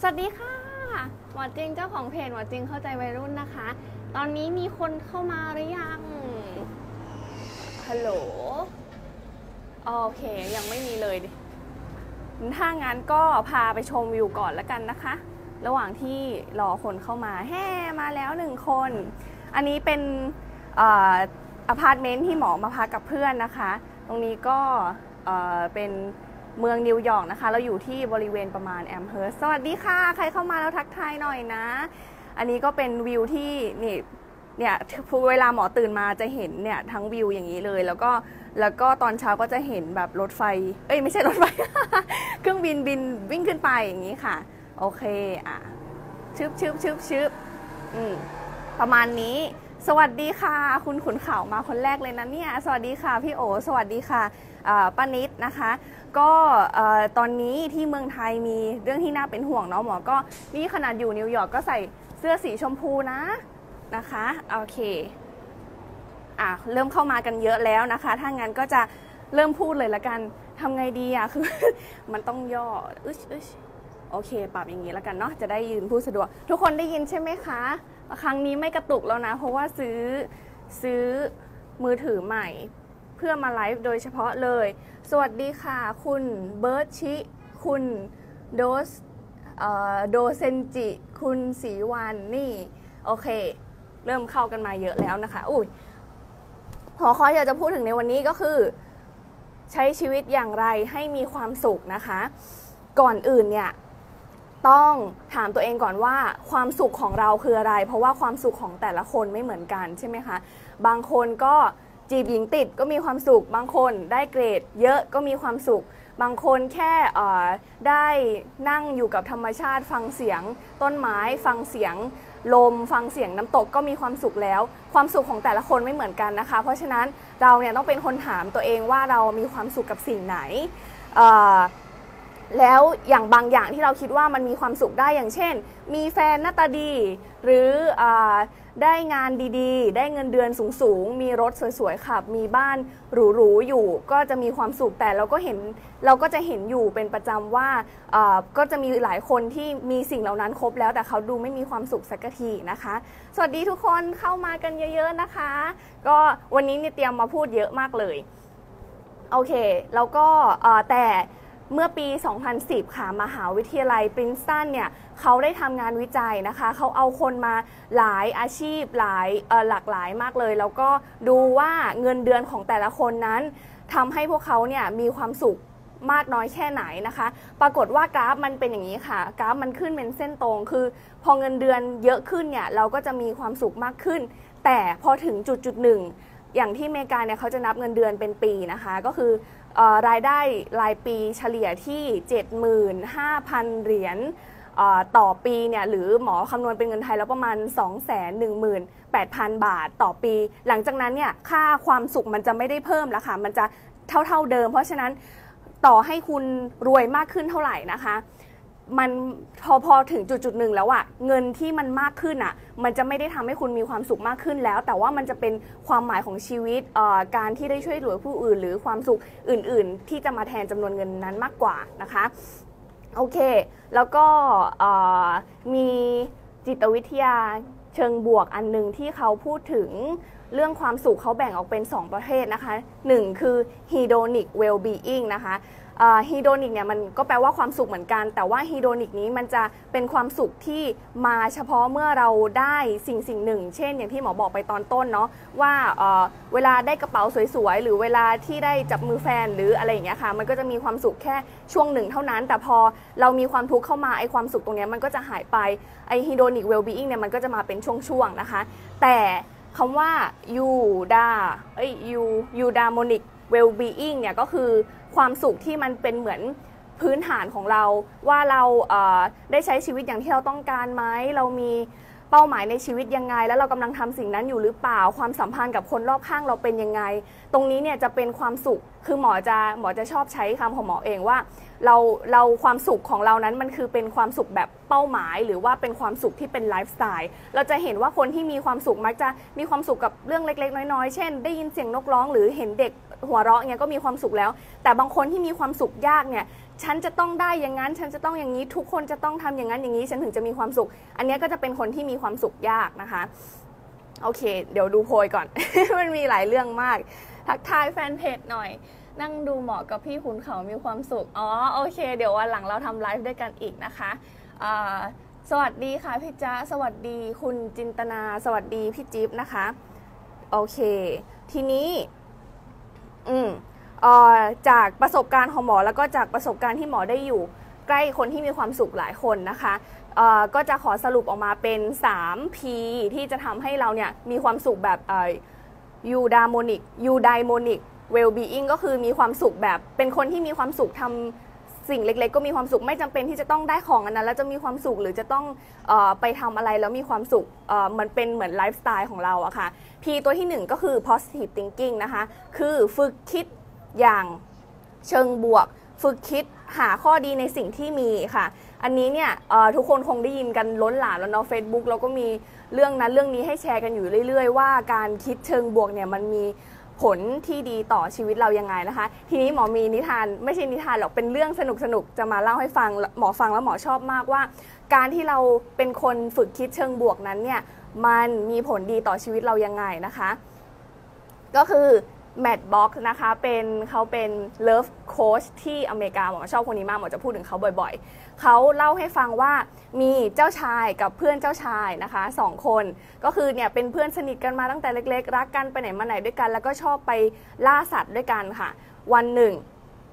สวัสดีค่ะหมอจริงเจ้าของเพจหมอจริงเข้าใจวัยรุ่นนะคะตอนนี้มีคนเข้ามาหรือยังฮัลโหลโอเคยังไม่มีเลยถ้างั้นก็พาไปชมวิวก่อนแล้วกันนะคะระหว่างที่รอคนเข้ามาแฮ่มาแล้ว1คนอันนี้เป็นอพาร์ตเมนต์ที่หมอมาพักกับเพื่อนนะคะตรงนี้ก็เป็นเมืองนิวยอร์กนะคะเราอยู่ที่บริเวณประมาณแอมเฮิร์สสวัสดีค่ะใครเข้ามาแล้วทักทายหน่อยนะอันนี้ก็เป็นวิวที่เนี่ยเวลาหมอตื่นมาจะเห็นเนี่ยทั้งวิวอย่างนี้เลยแล้วก็ตอนเช้าก็จะเห็นแบบรถไฟไม่ใช่รถไฟ เครื่องบินวิ่งขึ้นไปอย่างนี้ค่ะโอเคชึบประมาณนี้สวัสดีค่ะคุณขุนเขามาคนแรกเลยนะเนี่ยสวัสดีค่ะพี่โอสวัสดีค่ะป้านิดนะคะก็ตอนนี้ที่เมืองไทยมีเรื่องที่น่าเป็นห่วงเนาะหมอก็นี่ขนาดอยู่นิวยอร์กก็ใส่เสื้อสีชมพูนะคะโอเคเริ่มเข้ามากันเยอะแล้วนะคะถ้างั้นก็จะเริ่มพูดเลยละกันทำไงดีคือ มันต้องย่อโอเคปรับอย่างนี้แล้วกันเนาะจะได้ยืนพูดสะดวกทุกคนได้ยินใช่ไหมคะครั้งนี้ไม่กระตุกแล้วนะเพราะว่าซื้อมือถือใหม่เพื่อมาไลฟ์โดยเฉพาะเลยสวัสดีค่ะคุณเบิร์ตชิคุณโดเซนจิคุณศรีวันนี่โอเคเริ่มเข้ากันมาเยอะแล้วนะคะหัวข้อที่เราจะพูดถึงในวันนี้ก็คือใช้ชีวิตอย่างไรให้มีความสุขนะคะก่อนอื่นเนี่ยต้องถามตัวเองก่อนว่าความสุขของเราคืออะไรเพราะว่าความสุขของแต่ละคนไม่เหมือนกันใช่ไหมคะบางคนก็จีบหญิงติดก็มีความสุขบางคนได้เกรดเยอะก็มีความสุขบางคนแค่ได้นั่งอยู่กับธรรมชาติฟังเสียงต้นไม้ฟังเสียงลมฟังเสียงน้ำตกก็มีความสุขแล้วความสุขของแต่ละคนไม่เหมือนกันนะคะเพราะฉะนั้นเราเนี่ยต้องเป็นคนถามตัวเองว่าเรามีความสุขกับสิ่งไหนแล้วอย่างบางอย่างที่เราคิดว่ามันมีความสุขได้อย่างเช่นมีแฟนหน้าตาดีหรือได้งานดีๆได้เงินเดือนสูงๆมีรถสวยๆขับมีบ้านหรูๆอยู่ก็จะมีความสุขแต่เราก็จะเห็นอยู่เป็นประจำว่าก็จะมีหลายคนที่มีสิ่งเหล่านั้นครบแล้วแต่เขาดูไม่มีความสุขสักทีนะคะสวัสดีทุกคนเข้ามากันเยอะๆนะคะก็วันนี้เนี่ยเตรียมมาพูดเยอะมากเลยโอเคแล้วก็แต่เมื่อปี 2010 ค่ะมหาวิทยาลัยปรินสตันเนี่ยเขาได้ทำงานวิจัยนะคะเขาเอาคนมาหลายอาชีพหลากหลายมากเลยแล้วก็ดูว่าเงินเดือนของแต่ละคนนั้นทำให้พวกเขาเนี่ยมีความสุขมากน้อยแค่ไหนนะคะปรากฏว่ากราฟมันเป็นอย่างนี้ค่ะกราฟมันขึ้นเป็นเส้นตรงคือพอเงินเดือนเยอะขึ้นเนี่ยเราก็จะมีความสุขมากขึ้นแต่พอถึงจุดหนึ่งอย่างที่อเมริกาเนี่ยเขาจะนับเงินเดือนเป็นปีนะคะก็คือรายได้รายปีเฉลี่ยที่ 75,000 เหรียญต่อปีเนี่ยหรือหมอคำนวณเป็นเงินไทยแล้วประมาณ 218,000 บาทต่อปีหลังจากนั้นเนี่ยค่าความสุขมันจะไม่ได้เพิ่มแล้วค่ะมันจะเท่าเดิมเพราะฉะนั้นต่อให้คุณรวยมากขึ้นเท่าไหร่นะคะมันพอถึงจุดหนึ่งแล้วอะเงินที่มันมากขึ้นอะมันจะไม่ได้ทำให้คุณมีความสุขมากขึ้นแล้วแต่ว่ามันจะเป็นความหมายของชีวิตการที่ได้ช่วยเหลือผู้อื่นหรือความสุขอื่นๆที่จะมาแทนจำนวนเงินนั้นมากกว่านะคะโอเคแล้วก็มีจิตวิทยาเชิงบวกอันนึงที่เขาพูดถึงเรื่องความสุขเขาแบ่งออกเป็น2ประเภทนะคะ1คือ hedonic well-being นะคะฮีโดนิกเนี่ยมันก็แปลว่าความสุขเหมือนกันแต่ว่าฮีโดนิกนี้มันจะเป็นความสุขที่มาเฉพาะเมื่อเราได้สิ่งหนึ่งเช่นอย่างที่หมอบอกไปตอนต้นเนาะว่าเวลาได้กระเป๋าสวยๆหรือเวลาที่ได้จับมือแฟนหรืออะไรอย่างเงี้ยค่ะมันก็จะมีความสุขแค่ช่วงหนึ่งเท่านั้นแต่พอเรามีความทุกข์เข้ามาไอความสุขตรงนี้มันก็จะหายไปไอฮีโดนิกเวลบีอิงเนี่ยมันก็จะมาเป็นช่วงๆนะคะแต่คำว่ายูดามอนิกเวลบีอิงเนี่ยก็คือความสุขที่มันเป็นเหมือนพื้นฐานของเราว่าเราได้ใช้ชีวิตอย่างที่เราต้องการไหมเรามีเป้าหมายในชีวิตยังไงแล้วเรากำลังทำสิ่งนั้นอยู่หรือเปล่าความสัมพันธ์กับคนรอบข้างเราเป็นยังไงตรงนี้เนี่ยจะเป็นความสุขคือหมอจะชอบใช้คำของหมอเองว่าเราความสุขของเรานั้นมันคือเป็นความสุขแบบเป้าหมายหรือว่าเป็นความสุขที่เป็นไลฟ์สไตล์เราจะเห็นว่าคนที่มีความสุขมักจะมีความสุขกับเรื่องเล็กๆน้อยๆเช่นได้ยินเสียงนกร้องหรือเห็นเด็กหัวเราะเนี่ยก็มีความสุขแล้วแต่บางคนที่มีความสุขยากเนี่ยฉันจะต้องได้อย่างนั้นฉันจะต้องอย่างนี้ทุกคนจะต้องทำอย่างนั้นอย่างนี้ฉันถึงจะมีความสุขอันนี้ก็จะเป็นคนที่มีความสุขยากนะคะโอเคเดี๋ยวดูโพยก่อน มันมีหลายเรื่องมากทักทายแฟนเพจหน่อยนั่งดูเหมาะกับพี่ขุนเขามีความสุขอ๋อโอเคเดี๋ยววันหลังเราทำไลฟ์ด้วยกันอีกนะคะสวัสดีค่ะพี่จ๊ะสวัสดีคุณจินตนาสวัสดีพี่จิ๊บนะคะโอเคทีนี้จากประสบการณ์ของหมอแล้วก็จากประสบการณ์ที่หมอได้อยู่ใกล้คนที่มีความสุขหลายคนนะคะก็จะขอสรุปออกมาเป็น 3P ที่จะทำให้เราเนี่ยมีความสุขแบบeudaimonic well-being ก็คือมีความสุขแบบเป็นคนที่มีความสุขทำสิ่งเล็กๆก็มีความสุขไม่จำเป็นที่จะต้องได้ของอันนั้นแล้วจะมีความสุขหรือจะต้องไปทำอะไรแล้วมีความสุขมันเป็นเหมือนไลฟ์สไตล์ของเราอะค่ะ P ตัวที่1ก็คือ positive thinking นะคะคือฝึกคิดอย่างเชิงบวกฝึกคิดหาข้อดีในสิ่งที่มีค่ะอันนี้เนี่ยทุกคนคงได้ยินกันล้นหลามแล้วเนาะ Facebook เราก็มีเรื่องนั้นเรื่องนี้ให้แชร์กันอยู่เรื่อยๆว่าการคิดเชิงบวกเนี่ยมันมีผลที่ดีต่อชีวิตเรายังไงนะคะทีนี้หมอมีนิทานไม่ใช่นิทานหรอกเป็นเรื่องสนุกๆจะมาเล่าให้ฟังหมอฟังแล้วหมอชอบมากว่าการที่เราเป็นคนฝึกคิดเชิงบวกนั้นเนี่ยมันมีผลดีต่อชีวิตเรายังไงนะคะก็คือแมทบ็อกซ์นะคะเขาเป็นเลิฟโค้ชที่อเมริกาหมอชอบคนนี้มากหมอจะพูดถึงเขาบ่อยๆเขาเล่าให้ฟังว่ามีเจ้าชายกับเพื่อนเจ้าชายนะคะ2 คนก็คือเนี่ยเป็นเพื่อนสนิทกันมาตั้งแต่เล็กๆรักกันไปไหนมาไหนด้วยกันแล้วก็ชอบไปล่าสัตว์ด้วยกันค่ะวันหนึ่ง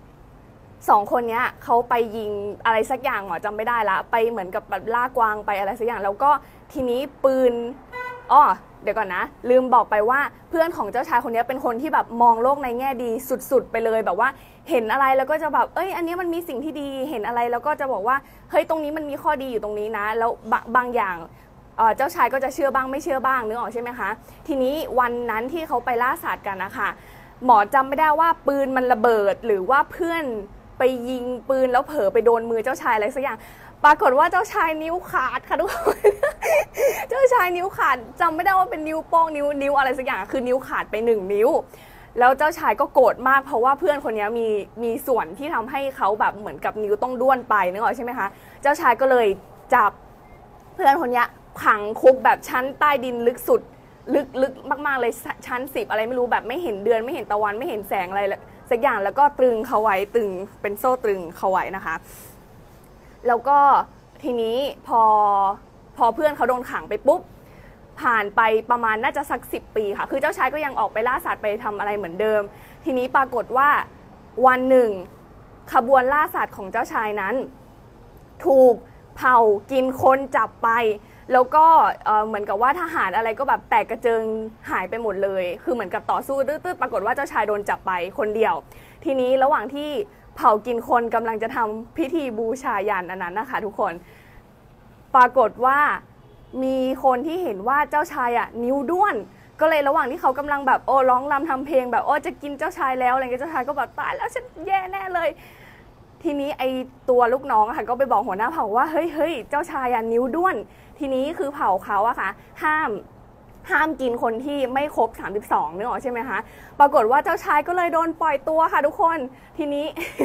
2 คนนี้เขาไปยิงอะไรสักอย่างหมอจำไม่ได้ละไปเหมือนกับแบบล่ากวางไปอะไรสักอย่างแล้วก็ทีนี้ปืนเดี๋ยวก่อนนะลืมบอกไปว่าเพื่อนของเจ้าชายคนนี้เป็นคนที่แบบมองโลกในแง่ดีสุดๆไปเลยแบบว่าเห็นอะไรแล้วก็จะแบบอันนี้มันมีสิ่งที่ดีเห็นอะไรแล้วก็จะบอกว่าเฮ้ยตรงนี้มันมีข้อดีอยู่ตรงนี้นะแล้วบางอย่างเจ้าชายก็จะเชื่อบ้างไม่เชื่อบ้างนึกออกใช่ไหมคะทีนี้วันนั้นที่เขาไปล่าสัตว์กันนะคะหมอจำไม่ได้ว่าปืนมันระเบิดหรือว่าเพื่อนไปยิงปืนแล้วเผลอไปโดนมือเจ้าชายอะไรสักอย่างปรากฏว่าเจ้าชายนิ้วขาดค่ะทุกคน เจ้าชายนิ้วขาดจำไม่ได้ว่าเป็นนิ้วโป้งนิ้วอะไรสักอย่างคือนิ้วขาดไป1 นิ้วแล้วเจ้าชายก็โกรธมากเพราะว่าเพื่อนคนนี้มีส่วนที่ทำให้เขาแบบเหมือนกับนิ้วต้องด้วนไปนึกออกใช่ไหมคะเจ้าชายก็เลยจับเพื่อนคนนี้ขังคุกแบบชั้นใต้ดินลึกสุดลึกมากๆเลยชั้น10อะไรไม่รู้แบบไม่เห็นเดือนไม่เห็นตะวันไม่เห็นแสงอะไรสักอย่างแล้วก็ตรึงเขาไว้ตึงเป็นโซ่ตรึงเขาไว้นะคะแล้วก็ทีนี้พอเพื่อนเขาโดนขังไปปุ๊บผ่านไปประมาณน่าจะสัก10 ปีค่ะคือเจ้าชายก็ยังออกไปล่าสัตว์ไปทำอะไรเหมือนเดิมทีนี้ปรากฏว่าวันหนึ่งขบวนล่าสัตว์ของเจ้าชายนั้นถูกเผากินคนจับไปแล้วก็เหมือนกับว่าทหารอะไรก็แบบแตกกระเจิงหายไปหมดเลยคือเหมือนกับต่อสู้ตื้อปรากฏว่าเจ้าชายโดนจับไปคนเดียวทีนี้ระหว่างที่เผากินคนกำลังจะทำพิธีบูชายันอันนั้นนะคะทุกคนปรากฏว่ามีคนที่เห็นว่าเจ้าชายนิ้วด้วนก็เลยระหว่างที่เขากำลังแบบร้องรำทำเพลงแบบจะกินเจ้าชายแล้วอะไรเงี้ยเจ้าชายก็แบบตายแล้วฉันแย่แน่เลยทีนี้ไอตัวลูกน้องค่ะก็ไปบอกหัวหน้าเผ่าว่าเฮ้ยเจ้าชายนิ้วด้วนทีนี้คือเผ่าเขาค่ะห้ามกินคนที่ไม่ครบ32นึกออกใช่ไหมคะปรากฏว่าเจ้าชายก็เลยโดนปล่อยตัวค่ะทุกคนทีนี้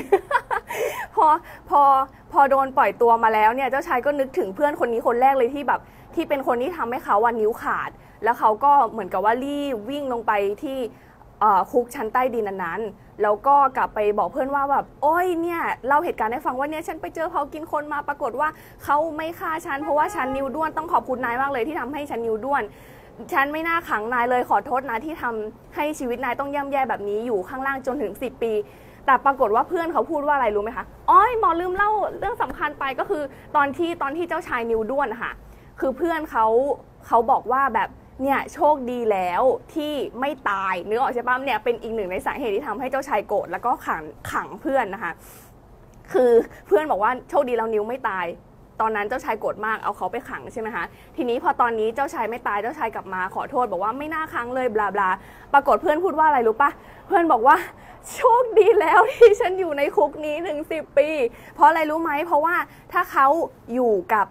พอโดนปล่อยตัวมาแล้วเนี่ยเจ้าชายก็นึกถึงเพื่อนคนนี้คนแรกเลยที่เป็นคนที่ทำให้เขานิ้วขาดแล้วเขาก็เหมือนกับว่ารีบวิ่งลงไปที่คุกชั้นใต้ดินนั้นแล้วก็กลับไปบอกเพื่อนว่าแบบเนี่ยเล่าเหตุการณ์ให้ฟังว่าเนี่ยฉันไปเจอเขากินคนมาปรากฏว่าเขาไม่ฆ่าฉันเพราะว่าฉันนิ้วด้วนต้องขอบคุณนายมากเลยที่ทำให้ฉันนิ้วด้วนฉันไม่น่าขังนายเลยขอโทษนะที่ทำให้ชีวิตนายต้องย่ำแย่แบบนี้อยู่ข้างล่างจนถึง10 ปีแต่ปรากฏว่าเพื่อนเขาพูดว่าอะไรรู้ไหมคะหมอลืมเล่าเรื่องสำคัญไปก็คือตอนที่เจ้าชายนิ้วด้วนค่ะคือเพื่อนเขาบอกว่าแบบเนี่ยโชคดีแล้วที่ไม่ตายนึกออกใช่ปะเนี่ยเป็นอีกหนึ่งในสาเหตุที่ทำให้เจ้าชายโกรธแล้วก็ขังเพื่อนนะคะคือเพื่อนบอกว่าโชคดีแล้วนิ้วไม่ตายตอนนั้นเจ้าชายโกรธมากเอาเขาไปขังใช่ไหมคะทีนี้พอตอนนี้เจ้าชายไม่ตายเจ้าชายกลับมาขอโทษบอกว่าไม่น่าขังเลยบลาบลาปรากฏเพื่อนพูดว่าอะไรรู้ปะเพื่อนบอกว่าโชคดีแล้วที่ฉันอยู่ในคุกนี้ถึง10 ปีเพราะอะไรรู้ไหมเพราะว่าถ้าเขาอยู่กับ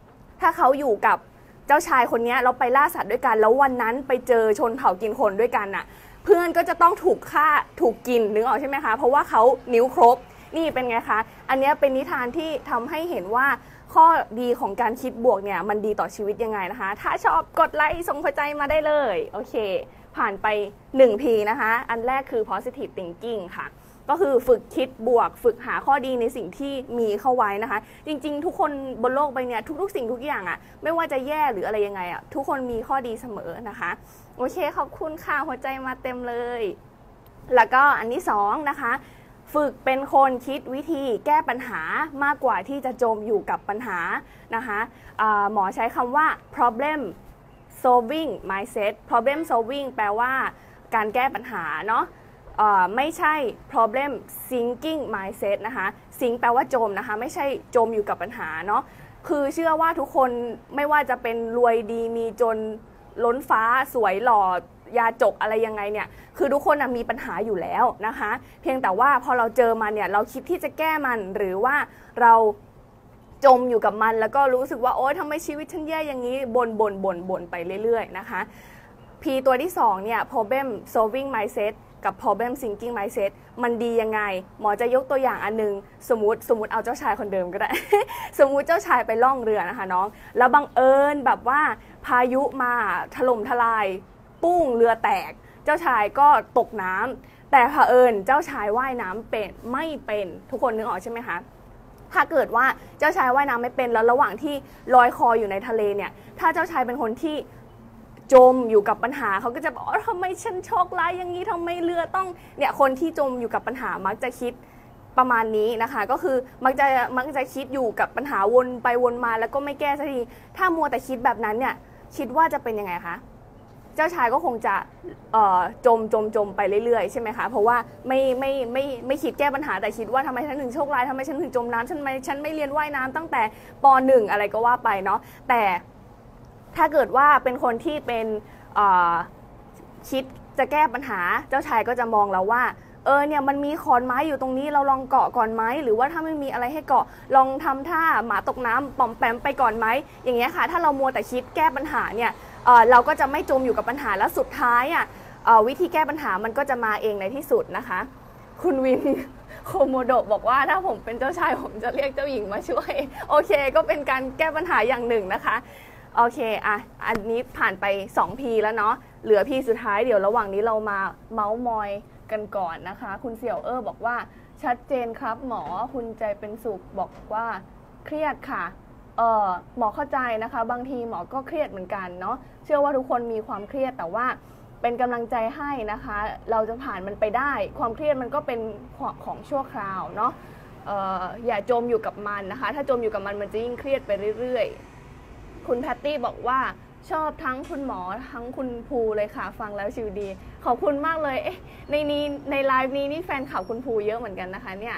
เจ้าชายคนนี้เราไปล่าสัตว์ด้วยกันแล้ววันนั้นไปเจอชนเผ่ากินคนด้วยกันน่ะเพื่อนก็จะต้องถูกฆ่าถูกกินนึกออกใช่ไหมคะเพราะว่าเขานิ้วครบนี่เป็นไงคะอันนี้เป็นนิทานที่ทำให้เห็นว่าข้อดีของการคิดบวกเนี่ยมันดีต่อชีวิตยังไงนะคะถ้าชอบกดไลค์ส่งหัวใจมาได้เลยโอเคผ่านไป1 P นะคะอันแรกคือ positive thinking ค่ะก็คือฝึกคิดบวกฝึกหาข้อดีในสิ่งที่มีเข้าไว้นะคะจริงๆทุกคนบนโลกใบนี้ทุกๆสิ่งทุกอย่างอะไม่ว่าจะแย่หรืออะไรยังไงอะทุกคนมีข้อดีเสมอนะคะโอเคขอบคุณค่ะหัวใจมาเต็มเลยแล้วก็อันที่2นะคะฝึกเป็นคนคิดวิธีแก้ปัญหามากกว่าที่จะจมอยู่กับปัญหานะคะหมอใช้คำว่า problem solving mindset problem solving แปลว่าการแก้ปัญหาเนาะไม่ใช่ problem sinking mindset นะคะ sink แปลว่าจมนะคะไม่ใช่จมอยู่กับปัญหาเนาะคือเชื่อว่าทุกคนไม่ว่าจะเป็นรวยดีมีจนล้นฟ้าสวยหล่อยาจกอะไรยังไงเนี่ยคือทุกคนมีปัญหาอยู่แล้วนะคะเพียงแต่ว่าพอเราเจอมันเนี่ยเราคิดที่จะแก้มันหรือว่าเราจมอยู่กับมันแล้วก็รู้สึกว่าโอ๊ยทำไมชีวิตฉันแย่อย่างนี้บ่นไปเรื่อยๆนะคะ P ตัวที่2เนี่ย problem solving mindset กับ problem thinking mindset มันดียังไงหมอจะยกตัวอย่างอันนึงสมมติเอาเจ้าชายคนเดิมก็ได้ สมมุติเจ้าชายไปล่องเรือนะคะน้องแล้วบังเอิญแบบว่าพายุมาถล่มทลายปุ้งเรือแตกเจ้าชายก็ตกน้ำแต่เผอิญเจ้าชายว่ายน้ำเป็นไม่เป็นทุกคนนึกออกใช่ไหมคะถ้าเกิดว่าเจ้าชายว่ายน้ำไม่เป็นแล้วระหว่างที่ลอยคออยู่ในทะเลเนี่ยถ้าเจ้าชายเป็นคนที่จมอยู่กับปัญหาเขาก็จะบอกทำไมฉันโชคร้ายอย่างนี้ทำไมเรือต้องเนี่ยคนที่จมอยู่กับปัญหามักจะคิดประมาณนี้นะคะก็คือมักจะคิดอยู่กับปัญหาวนไปวนมาแล้วก็ไม่แก้สักทีถ้ามัวแต่คิดแบบนั้นเนี่ยคิดว่าจะเป็นยังไงคะเจ้าชายก็คงจะจมไปเรื่อยๆใช่ไหมคะเพราะว่าไม่คิดแก้ปัญหาแต่คิดว่าทำไมฉันถึงโชคร้ายทำไมฉันถึงจมน้ำฉันไม่เรียนว่ายน้ำตั้งแต่ป.1 อะไรก็ว่าไปเนาะแต่ถ้าเกิดว่าเป็นคนที่เป็นคิดจะแก้ปัญหาเจ้าชายก็จะมองแล้วว่าเนี่ยมันมีขอนไม้อยู่ตรงนี้เราลองเกาะก่อนไหมหรือว่าถ้าไม่มีอะไรให้เกาะลองทำท่าหมาตกน้ำป่อมแปมไปก่อนไหมอย่างเงี้ยค่ะถ้าเรามัวแต่คิดแก้ปัญหาเนี่ยเราก็จะไม่จมอยู่กับปัญหาแล้วสุดท้ายวิธีแก้ปัญหามันก็จะมาเองในที่สุดนะคะคุณวินโคโมโดะบอกว่าถ้าผมเป็นเจ้าชายผมจะเรียกเจ้าหญิงมาช่วยโอเคก็เป็นการแก้ปัญหาอย่างหนึ่งนะคะโอเคอันนี้ผ่านไป2 P แล้วเนาะเหลือ P สุดท้ายเดี๋ยวระหว่างนี้เรามาเมาส์มอยกันก่อนนะคะคุณเสี่ยวบอกว่าชัดเจนครับหมอคุณใจเป็นสุขบอกว่าเครียดค่ะหมอเข้าใจนะคะบางทีหมอก็เครียดเหมือนกันเนาะเชื่อว่าทุกคนมีความเครียดแต่ว่าเป็นกำลังใจให้นะคะเราจะผ่านมันไปได้ความเครียดมันก็เป็นของชั่วคราวเนาะอย่าจมอยู่กับมันนะคะถ้าจมอยู่กับมันมันจะยิ่งเครียดไปเรื่อยๆคุณแพตตี้บอกว่าชอบทั้งคุณหมอทั้งคุณภูเลยค่ะฟังแล้วชิวดีขอบคุณมากเลยในไลฟ์นี้นี่แฟนข่าวคุณภูเยอะเหมือนกันนะคะเนี่ย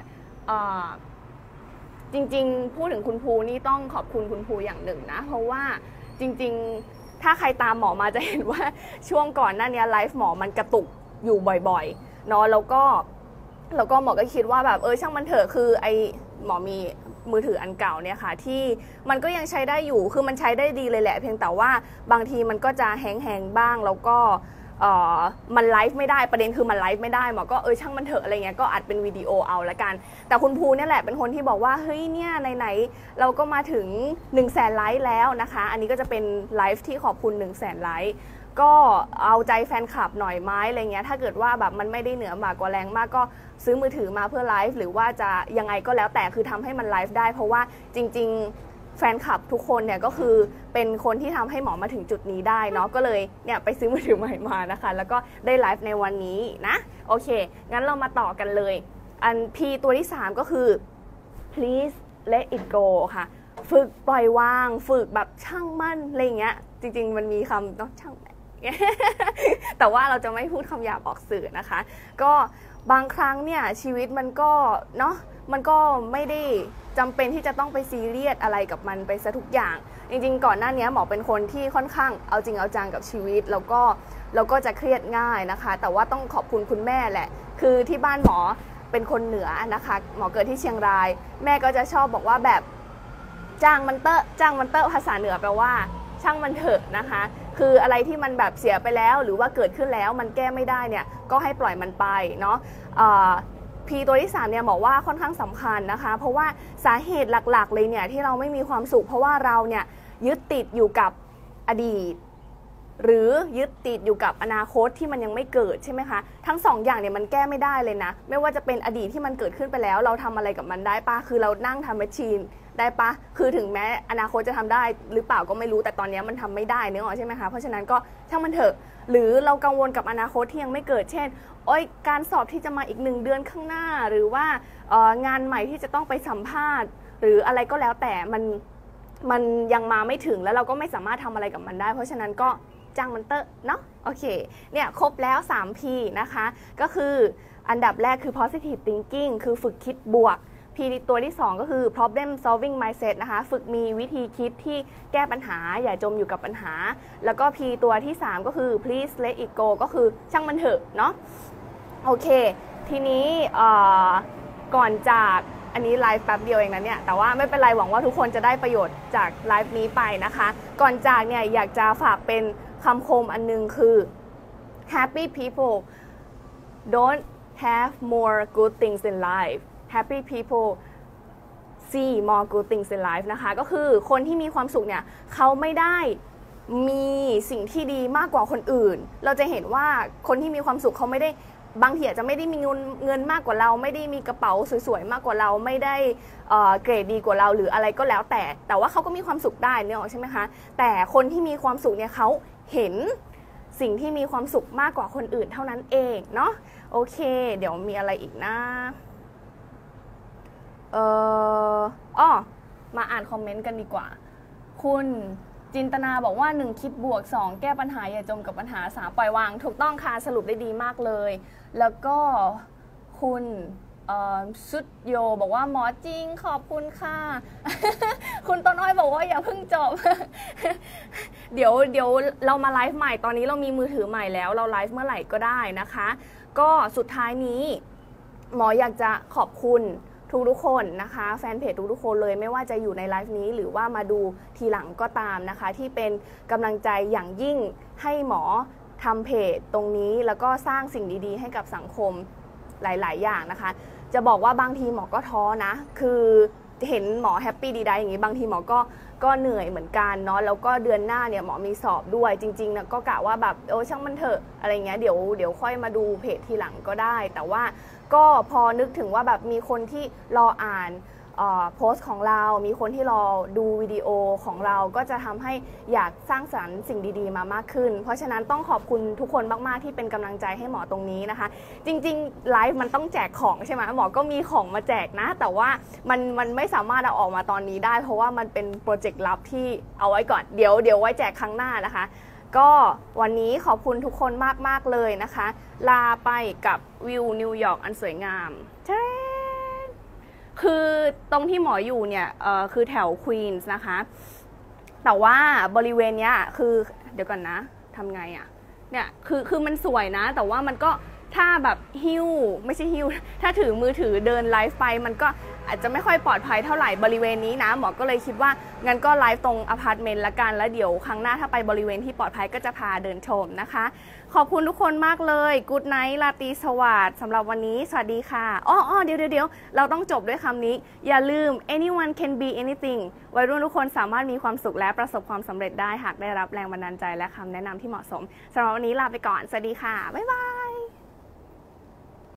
จริงๆพูดถึงคุณภูนี่ต้องขอบคุณคุณภูอย่างหนึ่งนะเพราะว่าจริงๆถ้าใครตามหมอมาจะเห็นว่าช่วงก่อนหน้านี้ไลฟ์หมอมันกระตุกอยู่บ่อยๆเนาะแล้วก็หมอก็คิดว่าแบบช่างมันเถอะคือไอหมอมีมือถืออันเก่าเนี่ยค่ะที่มันก็ยังใช้ได้อยู่คือมันใช้ได้ดีเลยแหละเพียงแต่ว่าบางทีมันก็จะแฮงๆบ้างแล้วก็มันไลฟ์ไม่ได้ประเด็นคือมันไลฟ์ไม่ได้หมอก็ช่างมันเถอะอะไรเงี้ยก็อัดเป็นวิดีโอเอาละกันแต่คุณภูเนี่ยแหละเป็นคนที่บอกว่าเฮ้ยเนี่ยไหนๆเราก็มาถึง 100,000 ไลค์แล้วนะคะอันนี้ก็จะเป็นไลฟ์ที่ขอบคุณ 100,000 ไลค์ก็เอาใจแฟนคลับหน่อยไหมอะไรเงี้ยถ้าเกิดว่าแบบมันไม่ได้เหนือหมากกว่าแรงมากก็ซื้อมือถือมาเพื่อไลฟ์หรือว่าจะยังไงก็แล้วแต่คือทำให้มันไลฟ์ได้เพราะว่าจริงๆแฟนคลับทุกคนเนี่ยก็คือเป็นคนที่ทำให้หมอมาถึงจุดนี้ได้เนาะก็เลยเนี่ยไปซื้อมือถือใหม่มานะคะแล้วก็ได้ไลฟ์ในวันนี้นะโอเคงั้นเรามาต่อกันเลยอัน P ตัวที่3ก็คือ please let it go ค่ะฝึกปล่อยวางฝึกแบบช่างมั่นอะไรเงี้ยจริงๆมันมีคำต้องช่างแต่ว่าเราจะไม่พูดคำหยาบออกสื่อนะคะก็บางครั้งเนี่ยชีวิตมันก็เนาะมันก็ไม่ได้จำเป็นที่จะต้องไปซีเรียสอะไรกับมันไปซะทุกอย่างจริงๆก่อนหน้านี้หมอเป็นคนที่ค่อนข้างเอาจริงเอาจังกับชีวิตแล้วก็จะเครียดง่ายนะคะแต่ว่าต้องขอบคุณคุณแม่แหละคือที่บ้านหมอเป็นคนเหนือนะคะหมอเกิดที่เชียงรายแม่ก็จะชอบบอกว่าแบบจ้างมันเตอะภาษาเหนือแปลว่าช่างมันเถอะนะคะคืออะไรที่มันแบบเสียไปแล้วหรือว่าเกิดขึ้นแล้วมันแก้ไม่ได้เนี่ยก็ให้ปล่อยมันไปเนาะ P ตัวที่3เนี่ยบอกว่าค่อนข้างสำคัญนะคะเพราะว่าสาเหตุหลักๆเลยเนี่ยที่เราไม่มีความสุขเพราะว่าเราเนี่ยยึดติดอยู่กับอดีตหรือยึดติดอยู่กับอนาคตที่มันยังไม่เกิดใช่ไหมคะทั้ง2 อย่างเนี่ยมันแก้ไม่ได้เลยนะไม่ว่าจะเป็นอดีตที่มันเกิดขึ้นไปแล้วเราทำอะไรกับมันได้ปะคือเรานั่งทำแมชชีนได้ปะคือถึงแม้อนาคตจะทำได้หรือเปล่าก็ไม่รู้แต่ตอนนี้มันทำไม่ได้เนอะใช่ไหมคะเพราะฉะนั้นก็ช่างมันเถอะหรือเรากังวลกับอนาคตที่ยังไม่เกิดเช่นการสอบที่จะมาอีก1 เดือนข้างหน้าหรือว่างานใหม่ที่จะต้องไปสัมภาษณ์หรืออะไรก็แล้วแต่มันยังมาไม่ถึงแล้วเราก็ไม่สามารถทำอะไรกับมันได้เพราะฉะนั้นก็จ้างมันเตอะเนาะโอเคเนี่ยครบแล้ว 3P นะคะก็คืออันดับแรกคือ positive thinking คือฝึกคิดบวก P ตัวที่2ก็คือ problem solving mindset นะคะฝึกมีวิธีคิดที่แก้ปัญหาอย่าจมอยู่กับปัญหาแล้วก็ P ตัวที่3ก็คือ please let it go ก็คือช่างมันเถอะเนาะโอเคทีนี้ก่อนจากอันนี้ไลฟ์แป๊บเดียวเองนะเนี่ยแต่ว่าไม่เป็นไรหวังว่าทุกคนจะได้ประโยชน์จากไลฟ์นี้ไปนะคะก่อนจากเนี่ยอยากจะฝากเป็นคำคมอันนึงคือ happy people don't have more good things in life happy people see more good things in life นะคะก็คือคนที่มีความสุขเนี่ยเขาไม่ได้มีสิ่งที่ดีมากกว่าคนอื่นเราจะเห็นว่าคนที่มีความสุขเขาไม่ได้บางทีอาจจะไม่ได้มีเงินมากกว่าเราไม่ได้มีกระเป๋าสวยๆมากกว่าเราไม่ได้เกรดดีกว่าเราหรืออะไรก็แล้วแต่ว่าเขาก็มีความสุขได้เนี่ยใช่ไหมคะแต่คนที่มีความสุขเนี่ยเขาเห็นสิ่งที่มีความสุขมากกว่าคนอื่นเท่านั้นเองเนาะโอเคเดี๋ยวมีอะไรอีกนะมาอ่านคอมเมนต์กันดีกว่าคุณจินตนาบอกว่า1คิดบวก2แก้ปัญหาอย่าจมกับปัญหา3ปล่อยวางถูกต้องค่ะสรุปได้ดีมากเลยแล้วก็คุณสุดโยบอกว่าหมอจริงขอบคุณค่ะ คุณต้นอ้อยบอกว่าอย่าเพิ่งจบ เดี๋ยวเรามาไลฟ์ใหม่ตอนนี้เรามีมือถือใหม่แล้วเราไลฟ์เมื่อไหร่ก็ได้นะคะก็สุดท้ายนี้หมออยากจะขอบคุณทุกคนนะคะแฟนเพจทุกคนเลยไม่ว่าจะอยู่ในไลฟ์นี้หรือว่ามาดูทีหลังก็ตามนะคะที่เป็นกำลังใจอย่างยิ่งให้หมอทำเพจตรงนี้แล้วก็สร้างสิ่งดีๆให้กับสังคมหลายๆอย่างนะคะจะบอกว่าบางทีหมอก็ท้อนะคือเห็นหมอแฮปปี้ดีได้อย่างนี้บางทีหมอก็เหนื่อยเหมือนกันเนาะแล้วก็เดือนหน้าเนี่ยหมอมีสอบด้วยจริงๆนะก็กะว่าแบบช่างมันเถอะอะไรเงี้ยเดี๋ยวค่อยมาดูเพจทีหลังก็ได้แต่ว่าก็พอนึกถึงว่าแบบมีคนที่รออ่านโพสต์ของเรามีคนที่รอดูวิดีโอของเราก็จะทำให้อยากสร้างสรรค์สิ่งดีๆมามากขึ้นเพราะฉะนั้นต้องขอบคุณทุกคนมากๆที่เป็นกำลังใจให้หมอตรงนี้นะคะจริงๆไลฟ์มันต้องแจกของใช่ไหมหมอก็มีของมาแจกนะแต่ว่ามันไม่สามารถเอาออกมาตอนนี้ได้เพราะว่ามันเป็นโปรเจกต์ลับที่เอาไว้ก่อนเดี๋ยวไว้แจกครั้งหน้านะคะก็วันนี้ขอบคุณทุกคนมากๆเลยนะคะลาไปกับวิวนิวยอร์กอันสวยงามคือตรงที่หมออยู่เนี่ยคือแถวควีนส์นะคะแต่ว่าบริเวณเนี้ยคือเดี๋ยวก่อนนะทำไงอ่ะเนี่ยคือมันสวยนะแต่ว่ามันก็ถ้าแบบไม่ใช่หิ้วถ้าถือมือถือเดินไลฟ์ไปมันก็อาจจะไม่ค่อยปลอดภัยเท่าไหร่บริเวณนี้นะหมอก็เลยคิดว่างั้นก็ไลฟ์ตรงอพาร์ตเมนต์ละกันแล้วเดี๋ยวครั้งหน้าถ้าไปบริเวณที่ปลอดภัยก็จะพาเดินชมนะคะขอบคุณทุกคนมากเลยกู๊ดไนท์ราตรีสวัสดิ์สำหรับวันนี้สวัสดีค่ะเดี๋ยวเราต้องจบด้วยคำนี้อย่าลืม anyone can be anything วัยรุ่นทุกคนสามารถมีความสุขและประสบความสำเร็จได้หากได้รับแรงบันดาลใจและคำแนะนำที่เหมาะสมสำหรับวันนี้ลาไปก่อนสวัสดีค่ะบ๊ายบาย